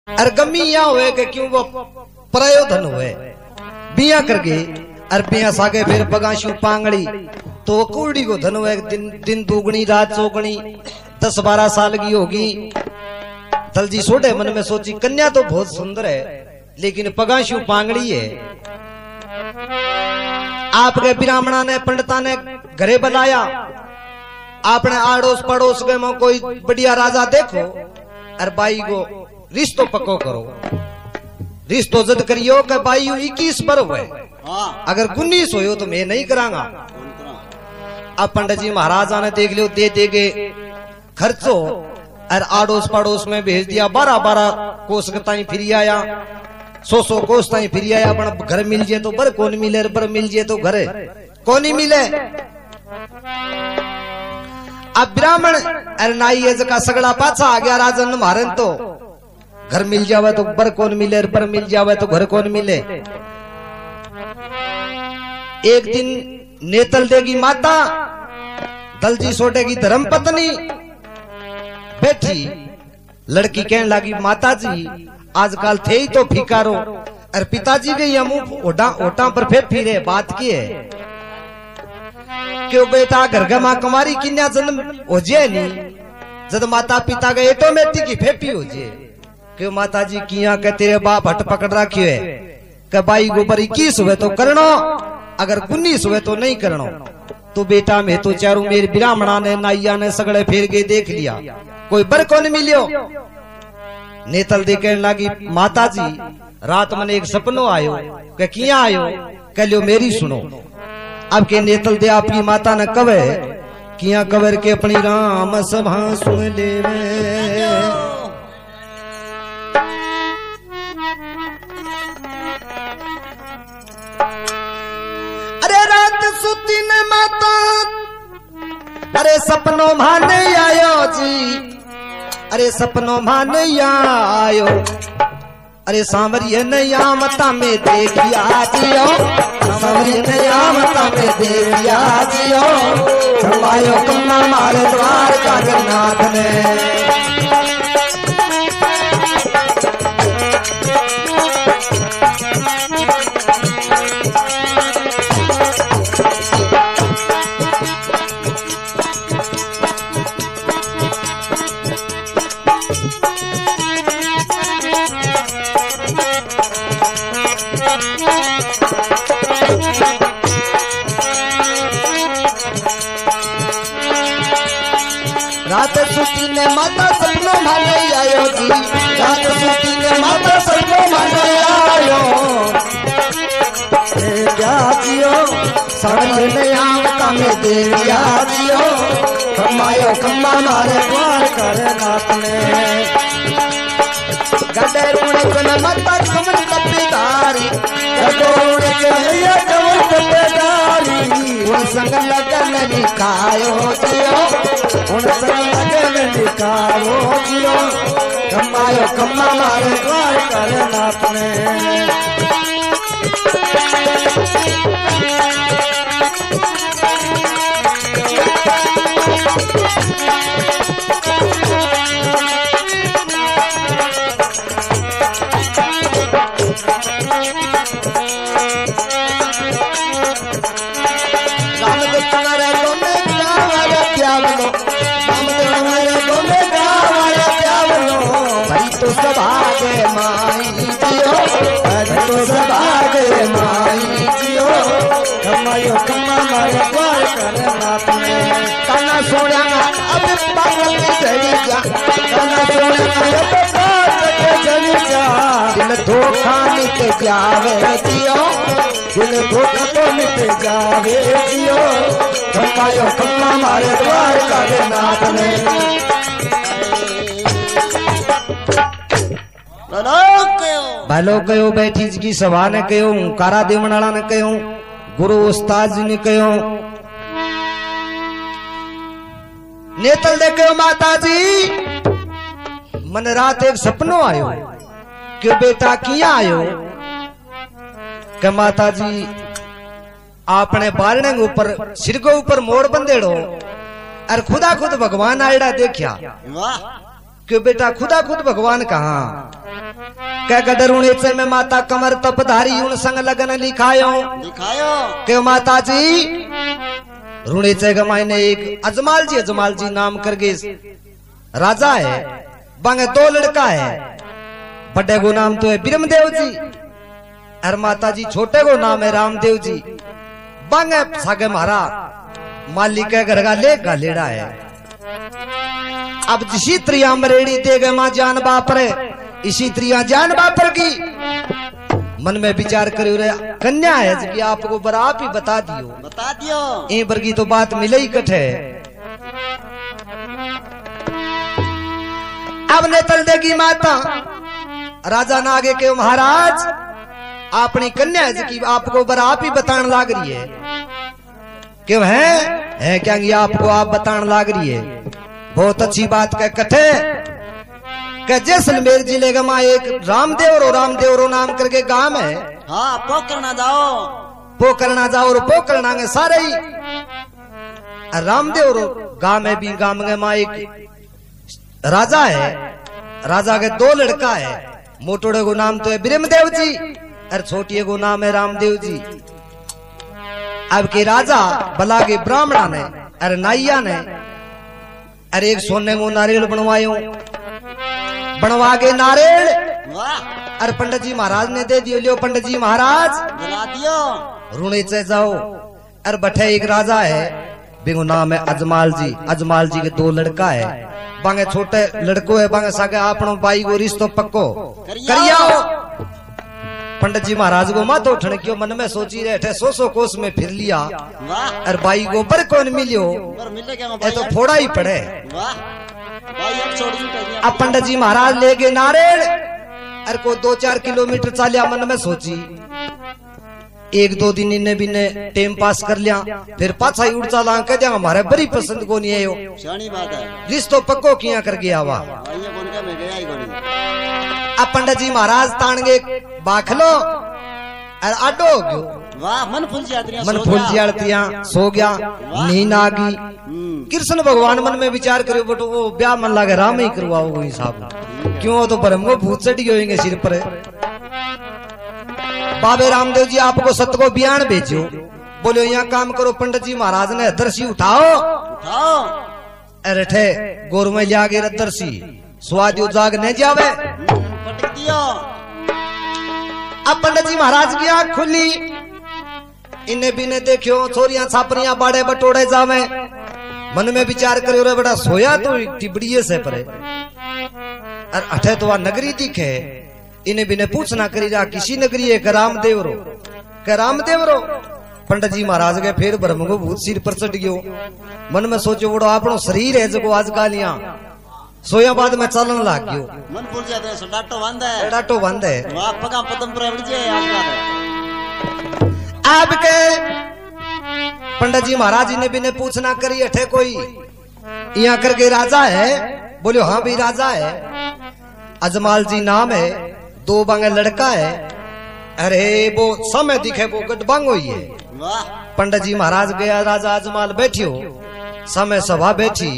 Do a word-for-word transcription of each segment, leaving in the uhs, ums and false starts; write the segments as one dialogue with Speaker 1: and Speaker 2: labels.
Speaker 1: अर गमी या हुए कि क्यों वो प्रयोधन हुए बिया करके अर बिया सागे फिर पगाशु पांगड़ी तो वो कुड़ी को धन हुए दिन दिन दुगनी रात चौगनी दस बारह साल की होगी। दलजी सोटे मन में सोची कन्या तो बहुत सुंदर है लेकिन पगाशु पांगड़ी है। आपके ब्राह्मणा ने पंडिता ने घरे बुलाया, आपने आड़ोस पड़ोस के में कोई बढ़िया राजा देखो और बाई को रिश्तो पक्को करो। रिश्तो जद करियो कि बाई इक्कीस पर हुए, अगर उन्नीस हो तो मैं नहीं करांगा। अब पंडित जी महाराजा ने देख लियो दे देगे खर्चो और आड़ोस पड़ोस में भेज दिया। बारह बारह कोस ताई फिर आया, सौ सौ कोस ताई फिर आया। अपन घर मिल जाए तो बर कौन मिले, बर मिल जाए तो घर कौन ही मिले। अब ब्राह्मण अरे नाई का सगड़ा पाछा आ गया राजन मारन तो घर मिल जावे तो बर कौन मिले, बर मिल जावे तो घर कौन मिले। एक दिन नेतल देगी माता दलजी सोटे की धर्म पत्नी बैठी, लड़की कहने लगी माता जी आजकल थे ही तो फिकारो और पिताजी के यमु ओटा ओटा पर फिर फिरे बात की है क्यों बेटा घर गमा कुमारी किन्या जन्म हो जाए नहीं जब माता पिता का ऑटोमेटिक ही फेफी हो जाए। क्यों माता जी किया के तेरे बाप हट पकड़ रखियो है कि बाई गोबर इक्कीस हुए तो करनो, अगर उन्नीस हुए तो नहीं करनो। तो बेटा मैं तो चारू मेरे ब्राह्मणा ने नाइया ने सगड़े फेर के देख लिया, कोई बर कौन मिलियो। नेतल दे कहने लगी माता जी रात मन एक सपनो आयो कि किया आयो कह लियो मेरी सुनो। अब के नेतल दे आपकी माता ने कवे किया कवर के अपनी राम सभा सुन लेवे। अरे रात सुती ने माता अरे सपनों माने आयो जी, अरे सपनों माने आयो। अरे सांवरिये नयामता में देखिया जियो, सांवरिये नयामता में देखिया जियो। फरमायो कन्ना मारे द्वार का जगन्नाथ ने। रात सुती ने माता सपनों माने आयो जी, रात सुती ने माता सपनों माने आयो। क्या जियो साड़ी ने आवता में देविया जियो, कमायो कम्मा मारे द्वार करे नाथ ने। गडे रुणे कन माता कमर कपेदारी, गडोड़े कहिया कमर कपेदारी। उन संग लगन निकायो जियो, उन संग लगन निकायो जियो। कमायो कम्मा मारे द्वार करे नाथ ने। सभागे माई जियो, तो सभागे माई जियो। कमायो कमा मारे द्वार करे नाथ ने। काना सोना अब पागल के चली जा, काना सोना अब पागल के चली जा। दिल धोखा मिट जावे जियो, दिल धोखा तो मिट जावे जियो। कमायो कमा मारे द्वार करे नाथ ने। भालो कयो बैठी की सभा ने कयो, कारा देवनाला ने कयो, गुरु उस्ताद जी ने कयो। नेतल दे कयो माता जी मन रात एक सपनो आयो क्यों बेटा किया आयो। के माता जी आपने बारणे ऊपर सिर के ऊपर मोड़ बंदेड़ो और खुदा खुद भगवान आयड़ा देखा। क्यों बेटा खुदा खुद भगवान कहाँ। के गडरुणे से में माता कमर तप धारी उन संग लगन लिखायो
Speaker 2: दिखायो
Speaker 1: के माता जी रुणे से गमाइने एक अजमाल जी अजमाल जी नाम करके राजा है बांगे दो लड़का है बड़े को नाम तो है बिरमदेव जी और माता जी छोटे को नाम है रामदेव जी बांगे सागे मारा मालिक के घर का ले का लेड़ा है अब जिसी त्रिया मरेड़ी दे गए मां जान बापरे इसी त्रिया जान बापर की मन में विचार करे रहे कन्या है कि आपको बर आप ही बता दियो
Speaker 2: बता दियो
Speaker 1: ए बरगी तो बात मिले ही कठे अब ने तल देगी माता राजा ने आगे के महाराज अपनी कन्या है कि आपको बर आप ही बताने लाग रही है क्यों है, है क्या आपको आप बताने लाग रही है बहुत अच्छी बात कह कथे के जैसलमेर जिले का माँ एक रामदेव रो रामदेव रो नाम करके गांव है
Speaker 2: हाँ पोकरना जाओ
Speaker 1: पोकरना जाओ और पोकरना के सारे ही रामदेव रो गांव में भी गांव में माँ एक राजा है राजा के दो लड़का है मोटोड़े को नाम तो है बिरमदेव जी और छोटिए को नाम है रामदेव जी अब के राजा बला के ब्राह्मणा ने अरे नाइया ने अरे एक सोने को नारियल बनवायो बनवा के नारियल अरे पंडित जी महाराज ने दे दियो लियो पंडित जी महाराज
Speaker 2: बुला दियो
Speaker 1: रुणे से जाओ अरे बठे एक राजा है बिगु नाम है अजमाल जी अजमाल जी के दो लड़का है बांगे छोटे लड़को है बांगे सागे आपनो बाई को रिश्तो पक्को करियाओ पंडित जी महाराज को मत उठने क्यों मन में सोची रहे थे सो सो कोस में फिर लिया और बाई को पर कौन मिलियो ये तो फोड़ा ही पड़े अब पंडित जी महाराज ले गए नारेड़ अरे को दो चार किलोमीटर चालिया मन में सोची एक दो दिन इन्हें भी ने टाइम पास कर लिया फिर पाछा ही उड़ चला कह दिया हमारे बड़ी पसंद को नहीं है रिश्तो पक्को किया कर गया हुआ अब पंडित जी महाराज तान गए बाखलो और आडो हो गयो
Speaker 2: वाह मन फूल जाती
Speaker 1: मन फूल जातिया सो गया नींद आ गई कृष्ण भगवान मन में विचार करो बटो वो ब्याह मन लागे राम ही करवाओ वो हिसाब क्यों तो ब्रह्म को भूत चढ़ी होंगे सिर पर बाबे रामदेव जी आपको सत्य को बयान भेजो बोलो यहाँ काम करो पंडित जी महाराज ने दर्शी उठाओ
Speaker 2: उठाओ
Speaker 1: अरे ठे गोर में लिया गए दर्शी स्वादियो जाग नहीं जावे
Speaker 2: पटक दियो
Speaker 1: अब पंडित जी महाराज की आंख खुली इन्हें भी ने देखियो छोरियां छापरियां बाड़े बटोड़े जावे मन में विचार करो रे बड़ा सोया तो टिबड़िए से परे और अठे तो वह नगरी दिखे इन्हें भी ने पूछना करी जा किसी नगरी है का रामदेव रो का रामदेव रो पंडित जी महाराज के फिर ब्रह्म को भूत सिर पर चढ़ गयो मन में सोचो बड़ो आपनो शरीर है जो आजकल यहाँ सोया बाद में चलन लाग गयो
Speaker 2: मन फूल जाते हैं डाटो बंद है
Speaker 1: डाटो बंद है
Speaker 2: वाह पगा पदम पर अड़ जाए आजकल
Speaker 1: आप के पंडित जी महाराज ने भी ने पूछना करी अठे कोई यहाँ करके राजा है बोलो हाँ भी राजा है अजमाल जी नाम है दो बांगे लड़का है अरे वो समय दिखे वो गटबांगो ही है
Speaker 2: वाह
Speaker 1: पंडित जी महाराज गया राजा अजमाल बैठियो समय सभा बैठी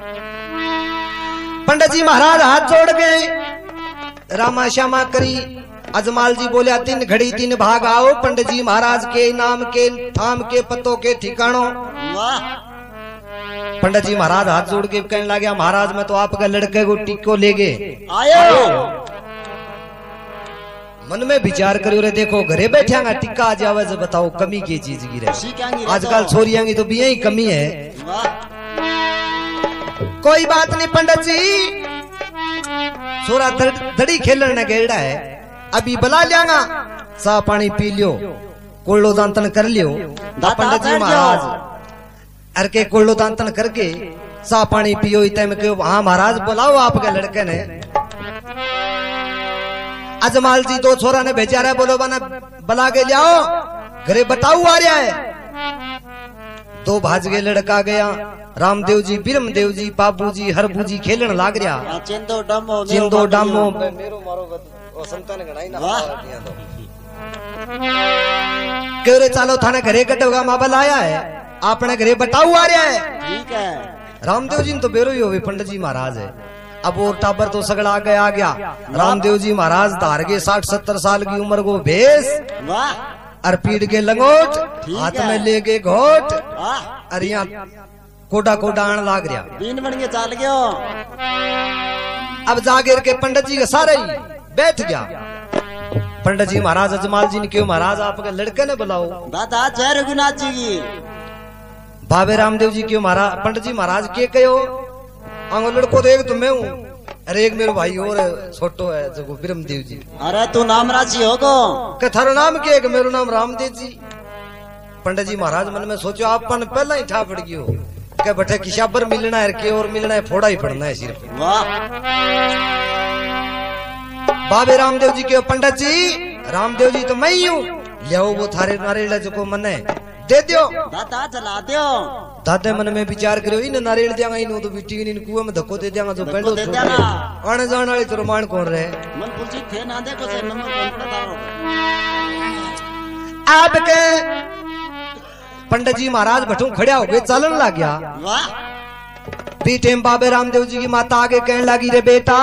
Speaker 1: पंडित जी महाराज हाथ जोड़ गए रामा श्यामा करी अजमाल जी बोलिया तीन घड़ी तीन भाग आओ पंडित जी महाराज के नाम के थाम के पतों के ठिकानों
Speaker 2: वाह
Speaker 1: पंडित जी महाराज हाथ जोड़ के कहने लगे महाराज मैं तो आपका लड़के को टिक्को ले गए
Speaker 2: आयो
Speaker 1: मन में विचार करो रे देखो घरे बैठा टिक्का आ जावे जो बताओ कमी की चीज की रहे आजकल छोरियां की तो भी यही कमी है कोई बात नहीं पंडित जी छोरा धड़ी खेलने ने गेड़ा है अभी बुला लियागा सा पानी पी लियो कोल्लो दांतन कर लियो पंडित जी महाराज अर के कोल्लो दांतन करके सा पानी पियो इतने में क्यों हाँ महाराज बुलाओ आपके लड़के ने अजमाल जी दो छोरा ने भेजा रहा बोलो बना बुला के लियाओ घरे बताऊ आ रहा है दो भाज गए लड़का गया रामदेव जी बिरमदेव जी बाबू जी हरबू जी खेलन लाग रहा
Speaker 2: चिंदो डामो
Speaker 1: चिंदो डामो मेरो मारो संतान गणाई ना क्यों रे चालो थाने घरे कटोगा माँ बुलाया है आपने घरे बताऊ आ रहा है
Speaker 2: ठीक है
Speaker 1: रामदेव जी ने तो बेरो ही हो पंडित जी महाराज है अब वो टाबर तो सगड़ा आ गया आ गया। रामदेव जी महाराज धार के साठ सत्तर साल की उम्र को भेष
Speaker 2: वाह
Speaker 1: और पीड़ के लंगोट
Speaker 2: ठीक
Speaker 1: हाथ
Speaker 2: है।
Speaker 1: में लेके घोट
Speaker 2: वाह
Speaker 1: और यहाँ कोडा कोडा आने लाग रहा।
Speaker 2: बीन बन के चल गयो।
Speaker 1: अब जागीर के पंडित जी का सारे ही बैठ गया। पंडित जी महाराज अजमाल जी ने क्यों महाराज आपके लड़के ने बुलाओ।
Speaker 2: दादा जय रघुनाथ जी की।
Speaker 1: बाबे रामदेव जी क्यों महाराज पंडित जी महाराज के कहो आंगो लड़को तो एक तो मैं हूँ अरे एक मेरे भाई और छोटो है जो ब्रह्मदेव जी।
Speaker 2: अरे तू नाम राशि होगो
Speaker 1: के थारो नाम के एक मेरो नाम रामदेव जी। पंडित जी महाराज मन में सोचो आपन पहला ही ठा पड़ गयो के बटे किशाबर मिलना है के और मिलना है फोड़ा ही पड़ना है सिर्फ।
Speaker 2: वाह
Speaker 1: बाबे रामदेव जी के पंडित जी रामदेव जी तो मैं ही हूँ लियो वो थारे नारियल जो मने दे दियो।
Speaker 2: दादा चला दियो।
Speaker 1: दादे मन में विचार करो इन नारियल देंगा इन तो बिटी इन कुएं में धक्को दे देंगा जो
Speaker 2: धक्को
Speaker 1: पेड़ो
Speaker 2: दे
Speaker 1: छोड़
Speaker 2: देंगा।
Speaker 1: दे। आने जाने वाली तो रोमान कौन रहे
Speaker 2: मन पुलसी थे ना देखो से नंबर कौन पड़ता हो।
Speaker 1: आपके पंडित जी महाराज बठू खड़े हो गए चलन लग गया।
Speaker 2: वाह
Speaker 1: पीठे में बाबे रामदेव जी की माता आगे कहने लगी रे बेटा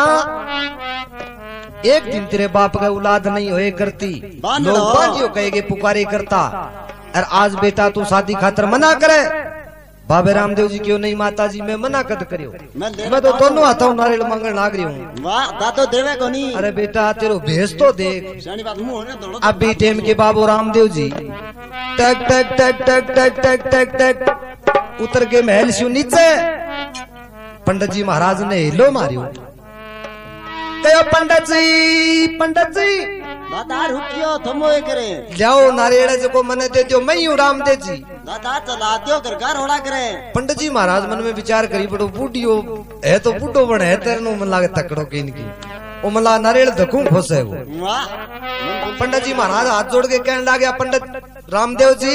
Speaker 1: एक दिन तेरे बाप का औलाद नहीं होए करती
Speaker 2: बांध
Speaker 1: लोग
Speaker 2: लो।
Speaker 1: बांधियो कहेगे पुकारे करता और आज बेटा तू शादी खातर मना करे। बाबे रामदेव जी क्यों नहीं माता जी मैं मना कद करियो
Speaker 2: मैं ले
Speaker 1: मैं तो दोनों हाथों नारियल मांगने लाग रही हूँ।
Speaker 2: वाह दादो देवे को नहीं।
Speaker 1: अरे बेटा तेरो भेस तो देख।
Speaker 2: शानी बात मुंह होने दौड़ो।
Speaker 1: अब भी टेम के बाबू रामदेव जी टक टक टक टक टक टक टक टक उतर के महल से नीचे पंडित जी महाराज ने हिलो मारियो कहो पंडित जी पंडित जी
Speaker 2: दादा रुकियो थमो एक करे।
Speaker 1: जाओ नारियल जो को मने दे दियो मैं ही हूँ रामदेव जी।
Speaker 2: दादा चला दियो घर घर होड़ा करे।
Speaker 1: पंडित जी महाराज मन में विचार करी बड़ो बूढ़ियो है तो बूढ़ो बने है तेरे नो मन लागे तकड़ो की इनकी ओ मला नारियल धकू खोस है वो।
Speaker 2: वाह
Speaker 1: पंडित जी महाराज हाथ जोड़ के कहने लगे पंडित रामदेव जी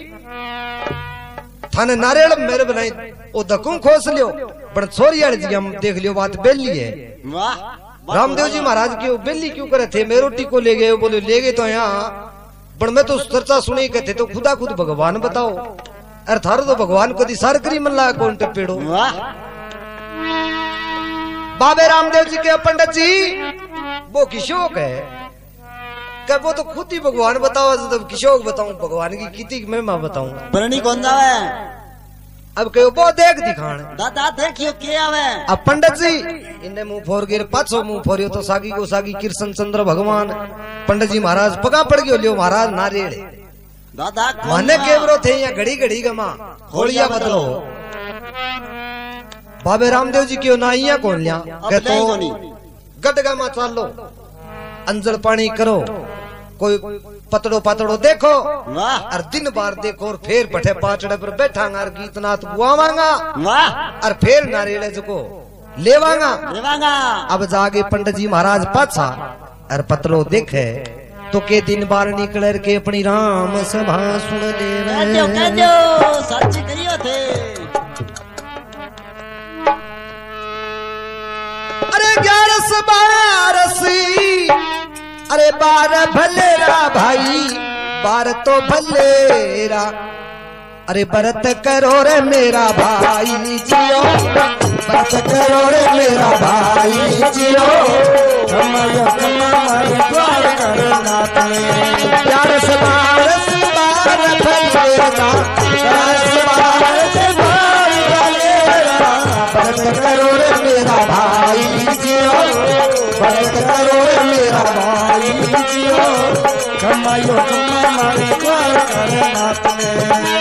Speaker 1: थाने नारियल मेरे बनाई ओ धकू खोस लियो पर छोरी वाली जी हम देख लियो बात बेली है।
Speaker 2: वाह
Speaker 1: रामदेव जी महाराज क्यों बेली क्यों करे थे मैं रोटी को ले गए बोले ले गए तो यहाँ पर मैं तो चर्चा सुनी कहते तो खुदा खुद भगवान बताओ अरे थारो तो भगवान को दिसार करी मन लगा कौन टेपेड़ो।
Speaker 2: वाह
Speaker 1: बाबे रामदेव जी के पंडित जी वो किशोक है क्या वो तो खुद ही भगवान बताओ तो किशोक बताऊं भगवान की कितनी महिमा बताऊं।
Speaker 2: परणी कौन जावे।
Speaker 1: अब कहो वो देख दिखाण
Speaker 2: दादा देखियो के आवे।
Speaker 1: अब पंडित जी इन्हें मुंह फोर गिर पाछो मुंह फोरियो तो सागी को सागी कृष्ण चंद्र भगवान। पंडित जी महाराज पगा पड़ गयो लियो महाराज नारियल
Speaker 2: दादा
Speaker 1: माने केवरो थे यहाँ घड़ी घड़ी गमा होलिया बदलो। बाबे रामदेव जी क्यों ना इया कौन लिया कहते गडगा मा चालो अंजल पानी करो कोई पतड़ो पतड़ो देखो
Speaker 2: वाह
Speaker 1: और दिन बार देखो और फिर पठे पाचड़े पर बैठांगा और गीत नाथ गुआवांगा
Speaker 2: वाह
Speaker 1: और फिर नारियल को लेवांगा
Speaker 2: लेवांगा।
Speaker 1: अब जागे पंडित जी महाराज पाछा और पतड़ो देखे तो के दिन बार निकल के अपनी राम सभा सुन
Speaker 2: कह दो कह
Speaker 1: ले
Speaker 2: दो सच्ची करियो थे।
Speaker 1: अरे ग्यारस बारसी अरे बार भलेरा भाई बार तो भलेरा अरे बरत करो रे मेरा भाई जियो बरत करो रे मेरा भाई जियो कमायो कमायो द्वार करना ग्यारस बारस बार भलेरा ग्यारस बारस बार भलेरा बरत करो रे मेरा भाई जियो बरत करो रे मेरा भाई जियो कमायो कमायो द्वार करना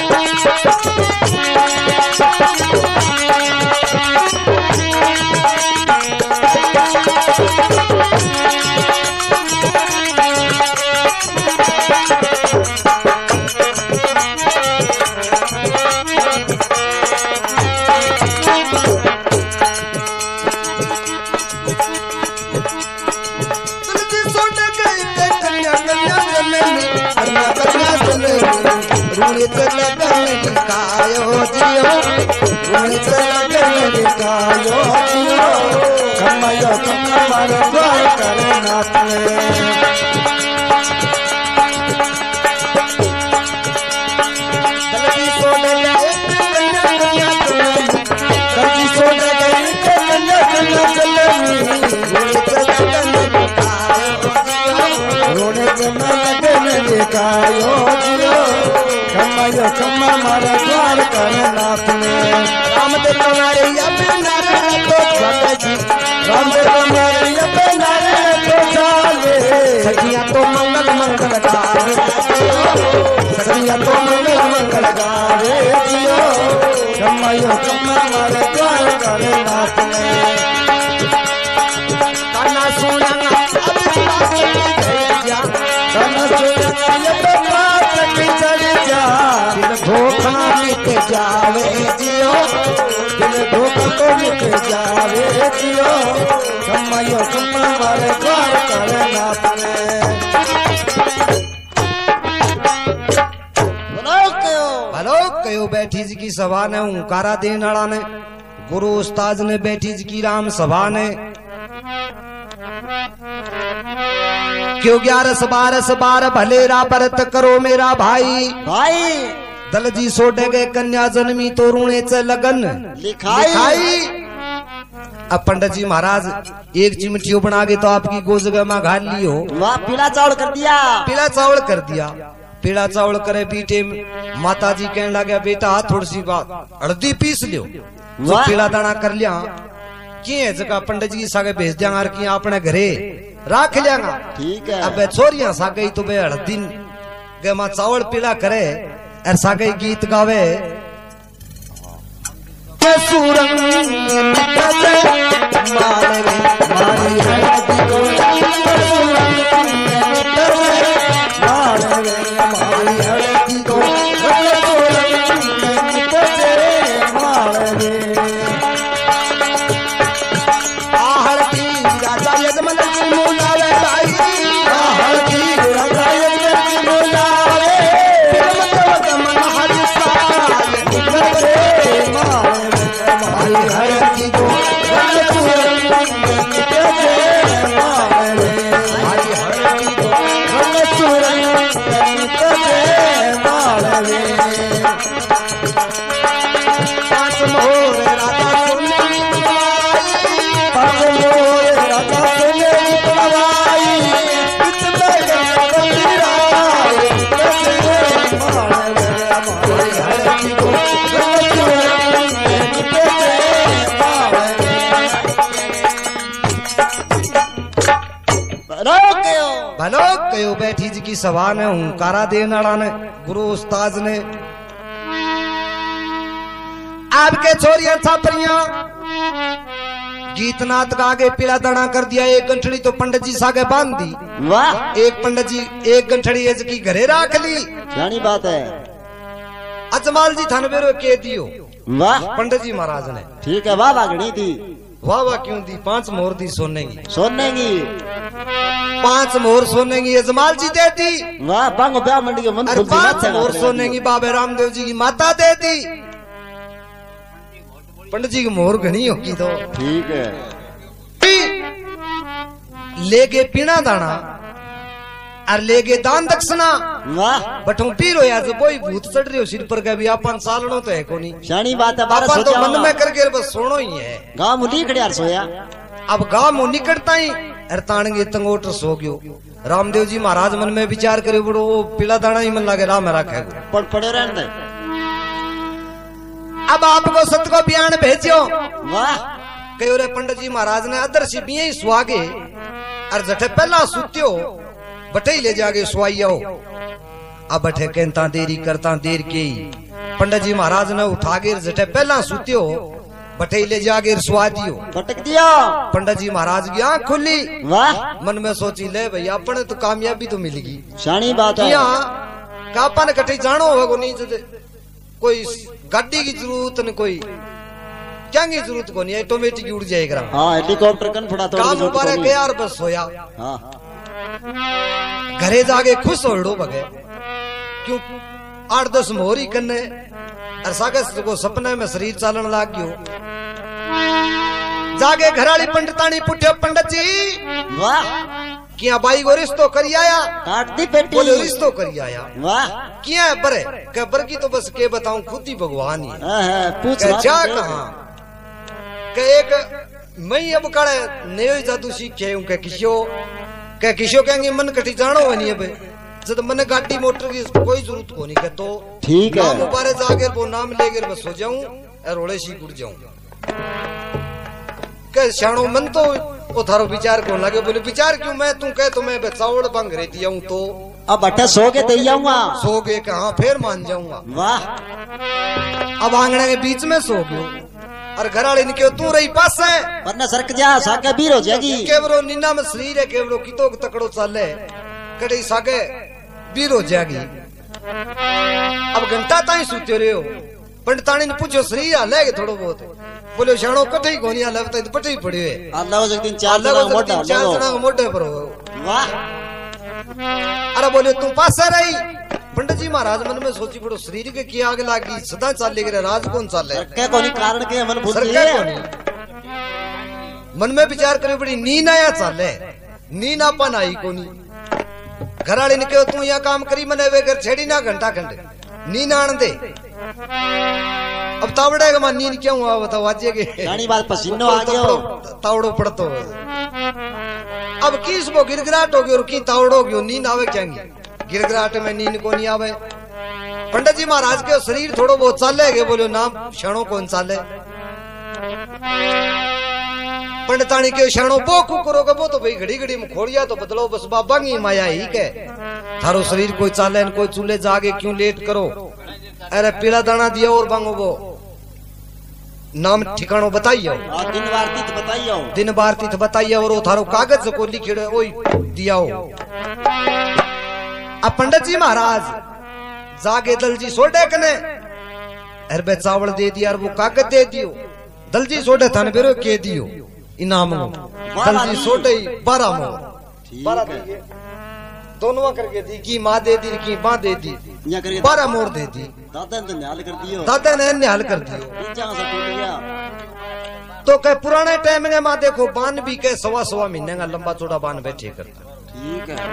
Speaker 1: कमायो कमायो द्वार करना सोने
Speaker 3: गावे सखिया तो मंगल मंगल गावे जियो कमायो कमा मारे द्वार करे नाथ ने
Speaker 1: काना सोना
Speaker 3: काना सोना ये तो बात की चली जा दिल धोखा मिट जावे जियो दिल धोखा तो मिट जावे जियो कमायो कमा मारे द्वार करे नाथ ने
Speaker 1: हेलो कयो बैठी जी की सभा ने हुंकारा देन वाला ने गुरु उस्ताद ने बैठी जी की राम सभा ने क्यों ग्यारस बारस बार भलेरा व्रत करो मेरा भाई
Speaker 2: भाई
Speaker 1: दल जी सोडे गए कन्या जन्मी तो रूणे च लगन
Speaker 2: लिखाई,
Speaker 1: लिखाई। अब पंडित जी महाराज एक चिमटियो बना के तो आपकी गोजगा में घाल लियो
Speaker 2: वाह पीला चावल कर दिया
Speaker 1: पीला चावल कर दिया पीला चावल करे बीटे माता जी कहने लगे बेटा थोड़ी सी बात हल्दी पीस लियो जो पीला दाना कर लिया की जगह पंडित जी सागे भेज दिया की अपने घरे राख लिया
Speaker 2: ठीक है
Speaker 1: अब छोरिया सागे तो बे हल्दी गे मां चावल पीला करे और सागे गीत गावे भलो कयो बैठी जी की सभा ने हुंकारा देन वाला ने गुरु उस्ताद ने आपके छोरियां छापरियां गीत नाथ गा के पीला दाना कर दिया एक गंठड़ी तो पंडित जी सागे बांध दी
Speaker 2: वाह
Speaker 1: एक पंडित जी एक गंठड़ी एज की घरे राख ली
Speaker 2: जानी बात है
Speaker 1: अजमाल जी थाने बेरो के दियो
Speaker 2: वाह
Speaker 1: पंडित जी महाराज ने
Speaker 2: ठीक है वाह वागड़ी थी
Speaker 1: वाह वाह क्यों दी पांच मोहर दी सोने की
Speaker 2: सोने की
Speaker 1: पांच मोहर सोने की अजमाल जी दे दी
Speaker 2: वाह बांगो ब्याह मंडी के मन
Speaker 1: अरे पांच मोहर सोने की बाबे रामदेव जी की माता दे दी पंडित जी की मोहर घनी होगी तो
Speaker 2: ठीक है
Speaker 1: लेके पीना दाना और लेके दान दक्षिणा
Speaker 2: वाह
Speaker 1: बटू पीर होया जो कोई भूत चढ़ रही हो सिर पर भी अपन सालनो तो है कोनी
Speaker 2: शानी बात है बारह
Speaker 1: अपन तो
Speaker 2: सोचा
Speaker 1: मन में करके बस सोनो ही है
Speaker 2: गांव मुली खड़ियार सोया
Speaker 1: अब गांव मुंह निकटता ही अरताणगे तंगोट सो गयो रामदेव जी महाराज मन में विचार करे बड़ो वो पीला दाना ही मन लागे राम रखे
Speaker 2: पड़ पड़े रहने
Speaker 1: अब आपको सत को बयान भेजो
Speaker 2: वाह
Speaker 1: कहो रे पंडित जी महाराज ने अदर से बिये सुहागे और जठे पहला सुत्यो बटे ले जागे सुआइयो अब बठे कहता देरी करता देर के पंडित जी महाराज ने उठा के जठे पहला सुत्यो बटे ले जागे सुआ दियो
Speaker 2: पटक दिया
Speaker 1: पंडित जी महाराज की आंख खुली
Speaker 2: वाह
Speaker 1: मन में सोची ले भैया अपने तो कामयाबी तो मिलेगी
Speaker 2: शानी बात है
Speaker 1: कापन कटे जानो होगो नहीं कोई गाड़ी की जरूरत न कोई क्या की जरूरत को नहीं ऑटोमेटिक उड़ जाएगा
Speaker 2: हाँ हेलीकॉप्टर कन फड़ा थोड़ा
Speaker 1: काम मुबारक के यार बस सोया
Speaker 2: हाँ
Speaker 1: घरे जाके खुश हो लो बगे क्यों आठ दस मोहरी कन्ने और सागस को सपने में शरीर चालन लाग गयो जागे घराली पंडितानी पुठ्यो पंडित जी
Speaker 2: वाह
Speaker 1: किया बाई को रिश्तो करी आया
Speaker 2: काट दी पेटी
Speaker 1: बोले रिश्तो करी आया
Speaker 2: वाह
Speaker 1: किया है बरे के बर की तो बस के बताऊं खुद ही भगवान ही
Speaker 2: हाँ, हाँ, पूछ
Speaker 1: के
Speaker 2: बात
Speaker 1: जा
Speaker 2: है।
Speaker 1: कहां के एक मैं अब काले नयो जादू सीखे हूं के किशो के किशो कहेंगे मन कटी जानो है नहीं अब जब मन गाड़ी मोटर की कोई जरूरत को नहीं के तो
Speaker 2: ठीक है
Speaker 1: नाम उबारे जाके वो नाम लेकर बस हो जाऊं और रोड़े सी गुड़ जाऊं के शानो मन तो ओ थारो विचार कौन लगे? बोले विचार क्यों? मैं तू कह तो मैं चावल बंग रही थी हूं तो
Speaker 2: अब बट्टे सो के दे जाऊंगा।
Speaker 1: सो गए कहा फिर मान जाऊंगा।
Speaker 2: वाह
Speaker 1: अब आंगने के बीच में सो गयो और घर वाले निकलो तू रही पास है
Speaker 2: वरना सरक जा साके बीर हो जाएगी।
Speaker 1: केवरो नीना में शरीर है केवरो कितो तकड़ो चाले कड़ी सागे बीर हो जाएगी। अब घंटा ताई सूते रहे हो पंडितानी ने पूछो शरीर हाल है थोड़ो बहुत? बोले शाणो कटे ही कोनी हाल तो पटे ही पड़े है।
Speaker 2: अल्लाह वो दिन चार जना मोटा
Speaker 1: चार जना मोटे पर हो।
Speaker 2: वाह
Speaker 1: अरे बोले तू पास रही? पंडित जी महाराज मन में सोची पड़ो शरीर के की आग लागी सदा चाले गिरे राज कौन चाले
Speaker 2: क्या कोनी कारण के मन भूल
Speaker 1: सरके कोनी मन में विचार करे पड़ी नींद आया चाले नींद अपन आई कोनी। घर वाले ने कहो तू यहाँ काम करी मने वे घर छेड़ी ना घंटा खंडे नींद आन दे। अब तावड़े का नींद क्यों हुआ बताओ? आज के
Speaker 2: रानी बात पसीनो आ गयो
Speaker 1: तावड़ो पड़तो। अब किस वो गिरगिराट हो गयो की तावड़ो गयो नींद आवे क्यांगी? गिरगिराट में नींद को नहीं आवे। पंडित जी महाराज के शरीर थोड़ो बहुत चाले गए। बोलो नाम क्षणों कौन चाले? पंडितानी के क्षणों वो कुकरो के वो तो भाई घड़ी घड़ी में खोड़िया तो बदलो बस बाबा की माया ही के थारो शरीर कोई चाले कोई चूल्हे जागे क्यों लेट करो? अरे पीला दाना दिया और बांगो वो नाम ठिकानो बताइयो
Speaker 2: दिन बार तीत बताइयो
Speaker 1: दिन बार तीत बताइयो और वो थारो कागज को लिखे ओई दिया। अब पंडित जी महाराज जागे दलजी सोडे कने अरबे चावल दे दिया और वो कागज दे दियो। दलजी सोडे थाने बेरो के दियो इनाम दलजी सोडे बारह मोर बारह दिए दोनों करके दी की माँ दे दी की माँ दे दी बारह मोर दे दी।
Speaker 2: दादा ने निहाल कर दियो
Speaker 1: दादा ने निहाल कर दियो। तो कह पुराने टाइम में माँ देखो बान भी कह सवा सवा महीने का लंबा चौड़ा बान बैठे करता।
Speaker 2: ठीक है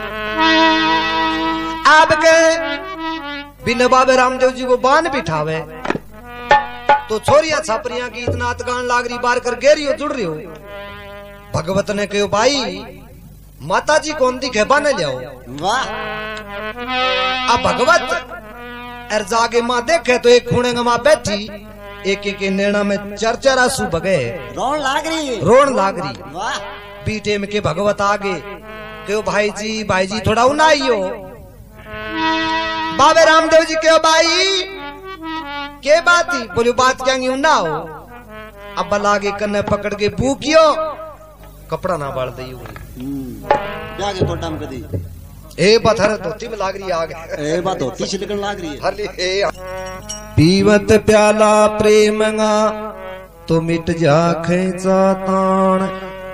Speaker 1: आप के बिना बाबे रामदेव जी को बान बिठावे तो छोरिया छापरिया की इतना अतगान लाग रही बार कर गेरी हो जुड़ रही हो। भगवत ने कहो भाई माता जी कौन दिखे बाने लियाओ।
Speaker 2: वाह
Speaker 1: अब भगवत अर जागे माँ देखे तो एक खूणे माँ बैठी एक एक नैना में चार चार आंसू बगे
Speaker 2: रोन लाग रही
Speaker 1: रोन लाग रही।
Speaker 2: वाह
Speaker 1: बीटे में के भगवत आगे क्यों भाई जी भाई जी थोड़ा उनाइयो। बाबे रामदेव जी क्यों भाई के बात ही? बोलो बात क्या उन्ना हो। अब लागे कन्ने पकड़ के भूखियो कपड़ा ना बाल दई
Speaker 2: जाके तो टाइम कदी
Speaker 1: ए पत्थर धोती में लाग रही आग
Speaker 2: ए बात धोती छिलकन लाग रही है
Speaker 1: हली ए पीवत प्याला प्रेमंगा तो मिट जा खेचा ताण।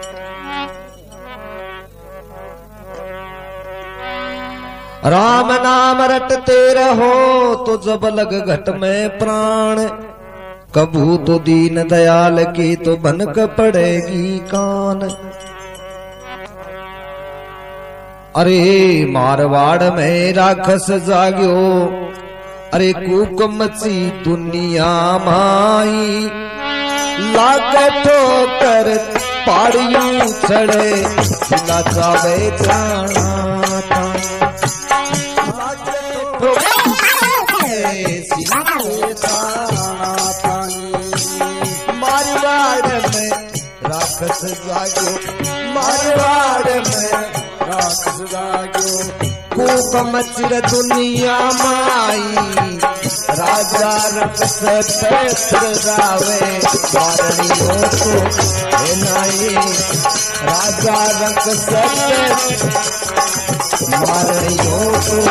Speaker 1: राम नाम रटते रहो तो जब लग घट में प्राण। कबू तो दीन दयाल की तो बनक पड़ेगी कान। अरे मारवाड़ में राक्षस जाग्यो अरे कूक मची दुनिया माई। लाग ठोकर पाड़ियों चढ़े सिला जावे जाना मारवाड़ में राक्षस जाग्यो मारवाड़ में राक्षस जाग्यो कूक मचिर दुनिया माई। राजा रक्स पैत्र जावे मारनियो तो है नाई। राजा रक्स मारनियो तो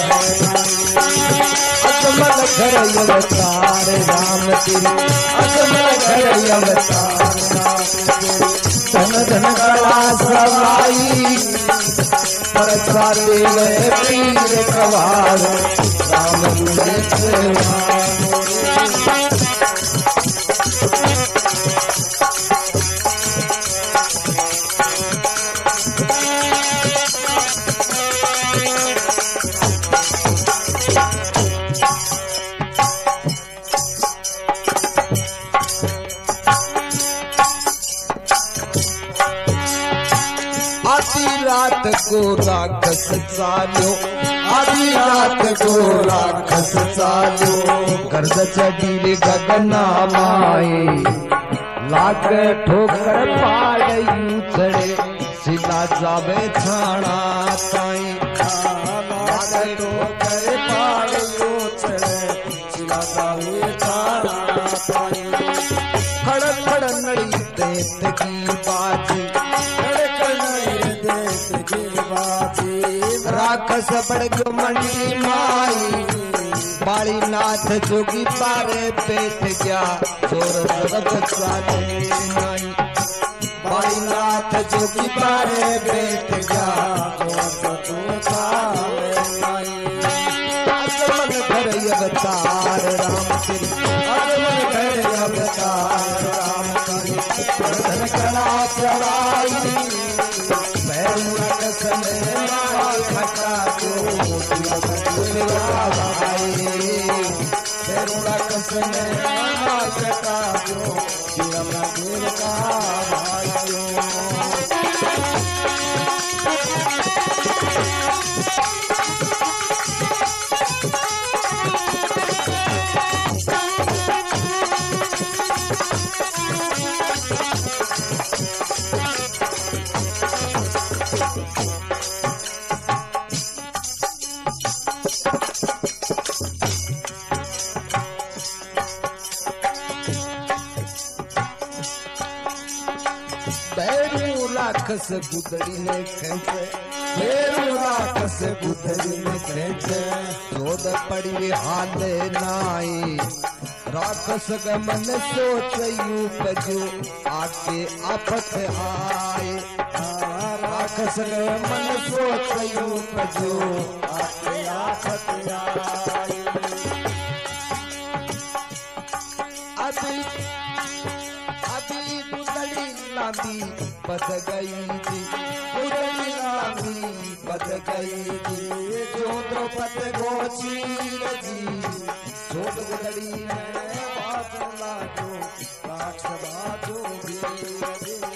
Speaker 1: अकमल घर अवतार राम तेरी अकमल घर अवतार धन धन कला सवाई पर सारे गए पीर कवार राम रात को राक्षस चालो आधी रात को राक्षस चालो गर्द चढ़ी गगना माए लाग ठोकर पाड़ई यूं चढ़े सिला जावे छाना ताई
Speaker 3: लागे तो करे पार यूं चढ़े सिला जावे छाना ताई
Speaker 1: खड़ खड़ नड़ी देत की बाजी
Speaker 3: खड़ खड़ नड़ी देत की बाजी
Speaker 1: राक्षस बढ़ गयो मंडी माई बाली नाथ जोगी पारे पेट गया जोर जगत चाले नाई बाली नाथ जोगी पारे पेट गया जोर चाले नाई अजमल घर अवतार राम तेरी अजमल घर अवतार राम तेरी धन कला चढ़ाई पैर कसने माल खटा जो तेरा कसने माल खटा जो दिलमा दिल का भाइयों राक्षस गुदड़ी ने खेचे फेरू राक्षस गुदड़ी ने खेचे जोद पड़ी हाल नाई राक्षस का मन सोचयू पजो आके आफत आए राक्षस का मन सोचयू पजो आके आफत आए अभी अभी गुदड़ी लांबी बद गई थी गुदड़ी लांबी बद गई थी जो द्रौपद गोची जी जो गुदड़ी में बाजो लाजो राक्ष बाजो भी